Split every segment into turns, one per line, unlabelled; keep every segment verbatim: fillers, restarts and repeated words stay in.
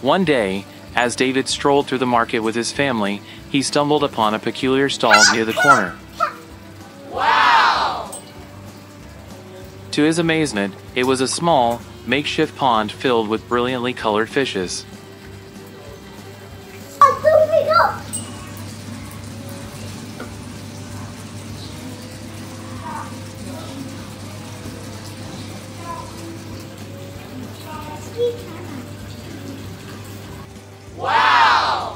One day, as David strolled through the market with his family, he stumbled upon a peculiar stall near the corner.
Wow!
To his amazement, it was a small, makeshift pond filled with brilliantly colored fishes.
Wow!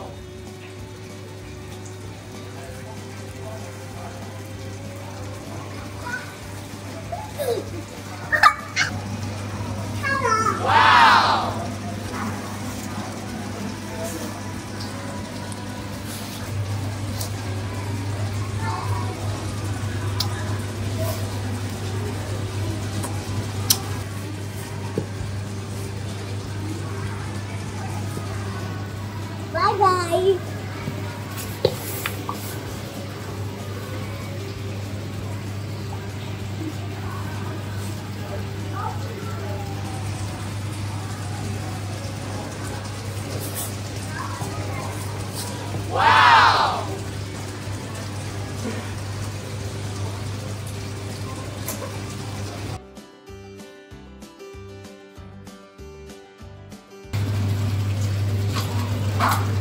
Wow!
Bye-bye.
Wow!
Bye.